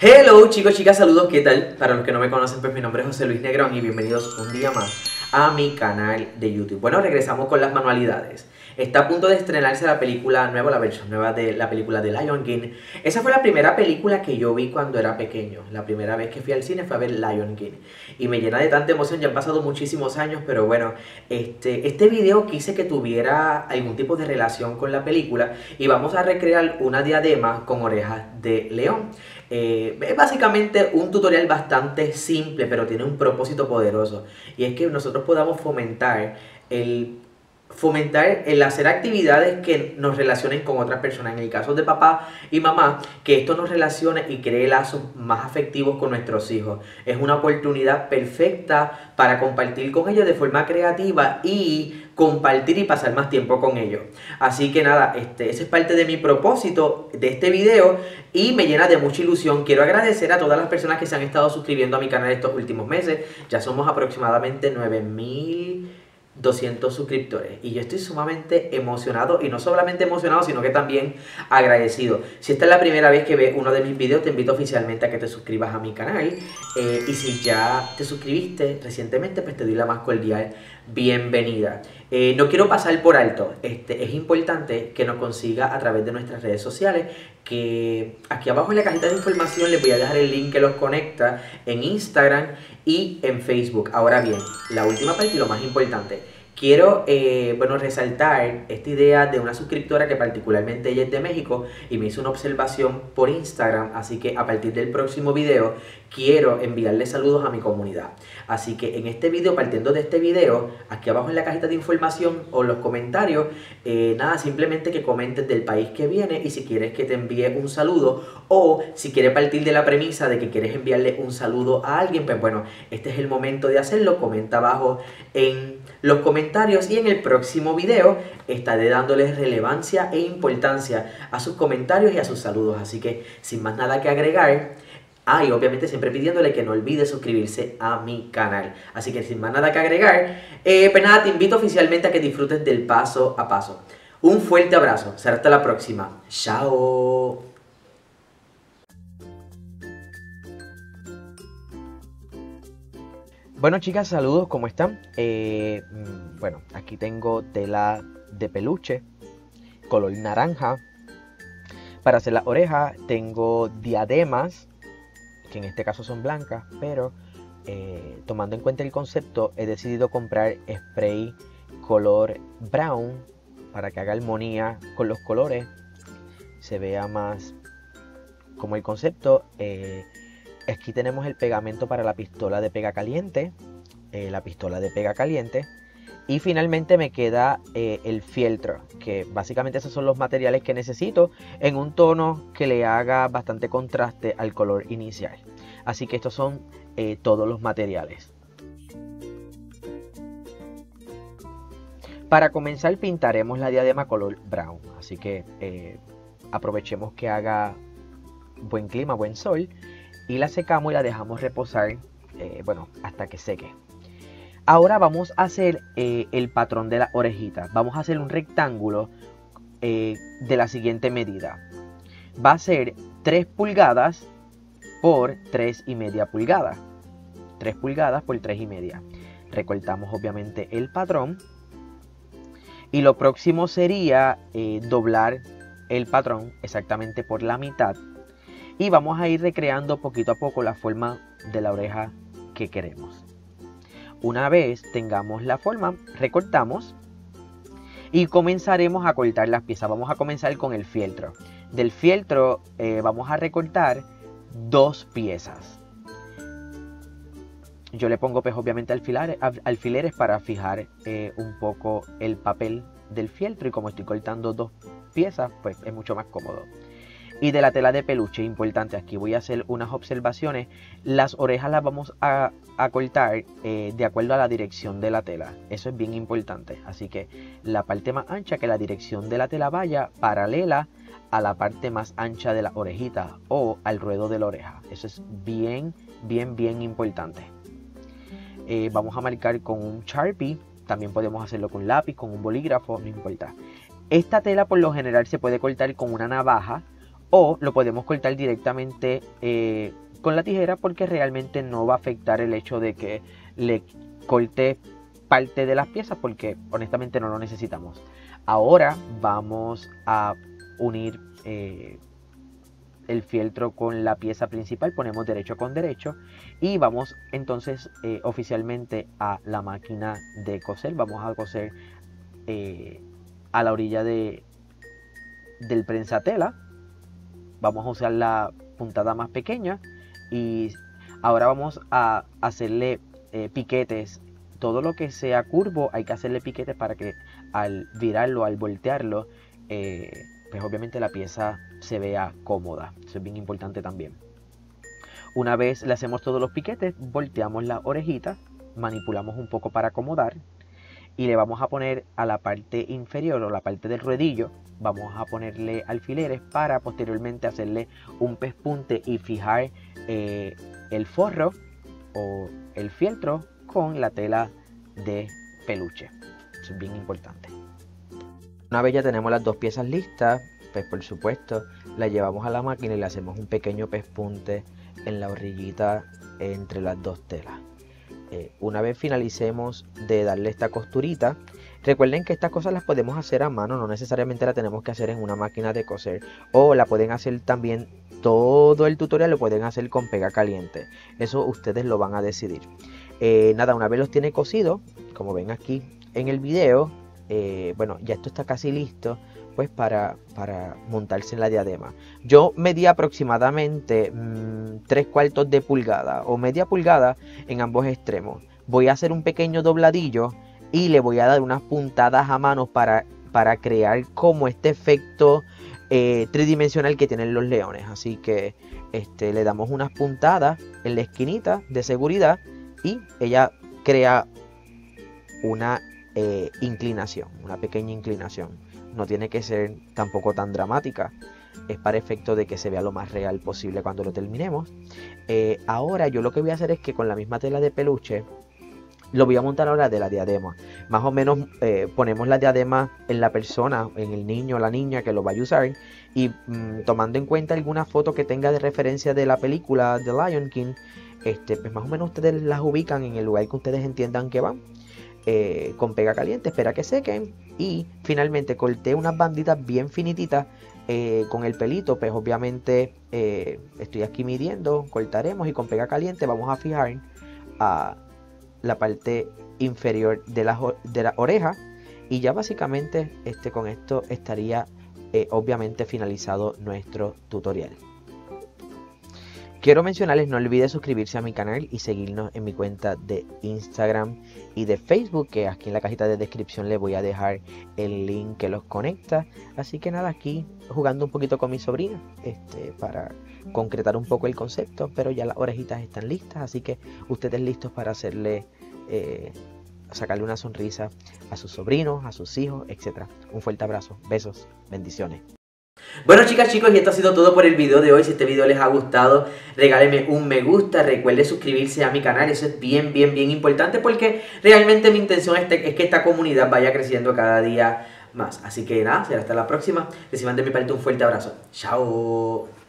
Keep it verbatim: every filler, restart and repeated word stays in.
Hello chicos, chicas, saludos, ¿qué tal? Para los que no me conocen, pues mi nombre es José Luis Negrón y bienvenidos un día más a mi canal de YouTube. Bueno, regresamos con las manualidades. Está a punto de estrenarse la película nueva, la versión nueva de la película de Lion King. Esa fue la primera película que yo vi cuando era pequeño. La primera vez que fui al cine fue a ver Lion King. Y me llena de tanta emoción, ya han pasado muchísimos años, pero bueno, este, este video quise que tuviera algún tipo de relación con la película y vamos a recrear una diadema con orejas de león. Eh, es básicamente un tutorial bastante simple, pero tiene un propósito poderoso. Y es que nosotros podamos fomentar el fomentar el hacer actividades que nos relacionen con otras personas. En el caso de papá y mamá, que esto nos relacione y cree lazos más afectivos con nuestros hijos. Es una oportunidad perfecta para compartir con ellos de forma creativa y compartir y pasar más tiempo con ellos. Así que nada, este, ese es parte de mi propósito de este video y me llena de mucha ilusión. Quiero agradecer a todas las personas que se han estado suscribiendo a mi canal estos últimos meses. Ya somos aproximadamente nueve mil doscientos suscriptores y yo estoy sumamente emocionado, y no solamente emocionado sino que también agradecido. Si esta es la primera vez que ves uno de mis videos, te invito oficialmente a que te suscribas a mi canal, eh, y si ya te suscribiste recientemente, pues te doy la más cordial bienvenida. Eh, no quiero pasar por alto, este, es importante que nos consiga a través de nuestras redes sociales, que aquí abajo en la cajita de información les voy a dejar el link que los conecta en Instagram y en Facebook. Ahora bien, la última parte y lo más importante, quiero eh, bueno, resaltar esta idea de una suscriptora que particularmente ella es de México y me hizo una observación por Instagram, así que a partir del próximo video quiero enviarle saludos a mi comunidad. Así que en este video, partiendo de este video, aquí abajo en la cajita de información o los comentarios, eh, nada, simplemente que comentes del país que viene y si quieres que te envíe un saludo, o si quieres partir de la premisa de que quieres enviarle un saludo a alguien, pues bueno, este es el momento de hacerlo. Comenta abajo en los comentarios y en el próximo video estaré dándoles relevancia e importancia a sus comentarios y a sus saludos. Así que sin más nada que agregar, ah, y obviamente siempre pidiéndole que no olvide suscribirse a mi canal. Así que sin más nada que agregar, eh, pues nada, te invito oficialmente a que disfrutes del paso a paso. Un fuerte abrazo, será hasta la próxima. Chao. Bueno chicas, saludos, ¿cómo están? Eh, bueno, aquí tengo tela de peluche, color naranja. Para hacer las orejas tengo diademas, que en este caso son blancas, pero eh, tomando en cuenta el concepto, he decidido comprar spray color brown para que haga armonía con los colores, se vea más como el concepto. Eh, Aquí tenemos el pegamento para la pistola de pega caliente, eh, la pistola de pega caliente. Y finalmente me queda eh, el fieltro, que básicamente esos son los materiales que necesito en un tono que le haga bastante contraste al color inicial. Así que estos son eh, todos los materiales. Para comenzar pintaremos la diadema color brown, así que eh, aprovechemos que haga buen clima, buen sol. Y la secamos y la dejamos reposar, eh, bueno, hasta que seque. Ahora vamos a hacer eh, el patrón de la orejita. Vamos a hacer un rectángulo eh, de la siguiente medida. Va a ser tres pulgadas por tres y media pulgadas. tres pulgadas por tres y media. Recortamos obviamente el patrón. Y lo próximo sería eh, doblar el patrón exactamente por la mitad. Y vamos a ir recreando poquito a poco la forma de la oreja que queremos. Una vez tengamos la forma, recortamos y comenzaremos a cortar las piezas. Vamos a comenzar con el fieltro. Del fieltro eh, vamos a recortar dos piezas. Yo le pongo pues obviamente alfileres, alfileres para fijar eh, un poco el papel del fieltro, y como estoy cortando dos piezas, pues es mucho más cómodo. Y de la tela de peluche, importante, aquí voy a hacer unas observaciones. Las orejas las vamos a, a cortar eh, de acuerdo a la dirección de la tela. Eso es bien importante. Así que la parte más ancha, que la dirección de la tela vaya paralela a la parte más ancha de la orejita o al ruedo de la oreja. Eso es bien, bien, bien importante. Eh, vamos a marcar con un Sharpie. También podemos hacerlo con lápiz, con un bolígrafo, no importa. Esta tela por lo general se puede cortar con una navaja o lo podemos cortar directamente eh, con la tijera, porque realmente no va a afectar el hecho de que le corte parte de las piezas, porque honestamente no lo necesitamos. Ahora vamos a unir eh, el fieltro con la pieza principal, ponemos derecho con derecho y vamos entonces eh, oficialmente a la máquina de coser. Vamos a coser eh, a la orilla de, del prensatela. Vamos a usar la puntada más pequeña y ahora vamos a hacerle eh, piquetes. Todo lo que sea curvo hay que hacerle piquetes para que al virarlo, al voltearlo, eh, pues obviamente la pieza se vea cómoda. Eso es bien importante también. Una vez le hacemos todos los piquetes, volteamos las orejitas, manipulamos un poco para acomodar y le vamos a poner a la parte inferior o la parte del ruedillo, vamos a ponerle alfileres para posteriormente hacerle un pespunte y fijar eh, el forro o el fieltro con la tela de peluche. Eso es bien importante. Una vez ya tenemos las dos piezas listas, pues por supuesto la llevamos a la máquina y le hacemos un pequeño pespunte en la orillita entre las dos telas. Eh, una vez finalicemos de darle esta costurita, recuerden que estas cosas las podemos hacer a mano, no necesariamente la tenemos que hacer en una máquina de coser, o la pueden hacer también, todo el tutorial lo pueden hacer con pega caliente. Eso ustedes lo van a decidir. Eh, nada, una vez los tiene cosido, como ven aquí en el video, eh, bueno, ya esto está casi listo, pues para, para montarse en la diadema. Yo medí aproximadamente mmm, tres cuartos de pulgada o media pulgada en ambos extremos. Voy a hacer un pequeño dobladillo y le voy a dar unas puntadas a mano para, para crear como este efecto eh, tridimensional que tienen los leones. Así que este, le damos unas puntadas en la esquinita de seguridad y ella crea una eh, inclinación, una pequeña inclinación. No tiene que ser tampoco tan dramática, es para efecto de que se vea lo más real posible cuando lo terminemos. Eh, ahora yo lo que voy a hacer es que con la misma tela de peluche lo voy a montar ahora de la diadema. Más o menos eh, ponemos la diadema en la persona, en el niño o la niña que lo vaya a usar, y mmm, tomando en cuenta alguna foto que tenga de referencia de la película The Lion King, este, pues más o menos ustedes las ubican en el lugar que ustedes entiendan que van. Eh, con pega caliente, espera que sequen y finalmente corté unas banditas bien finititas eh, con el pelito. Pues obviamente eh, estoy aquí midiendo, cortaremos y con pega caliente vamos a fijar a la parte inferior de la, de la oreja y ya básicamente este, con esto estaría eh, obviamente finalizado nuestro tutorial. Quiero mencionarles, no olviden suscribirse a mi canal y seguirnos en mi cuenta de Instagram y de Facebook, que aquí en la cajita de descripción les voy a dejar el link que los conecta. Así que nada, aquí jugando un poquito con mi sobrina este, para concretar un poco el concepto, pero ya las orejitas están listas, así que ustedes listos para hacerle, eh, sacarle una sonrisa a sus sobrinos, a sus hijos, etcétera. Un fuerte abrazo, besos, bendiciones. Bueno, chicas, chicos, y esto ha sido todo por el video de hoy. Si este video les ha gustado, regálenme un me gusta, recuerden suscribirse a mi canal. Eso es bien, bien, bien importante porque realmente mi intención es que esta comunidad vaya creciendo cada día más. Así que nada, será hasta la próxima. Reciban de mi parte un fuerte abrazo. Chao.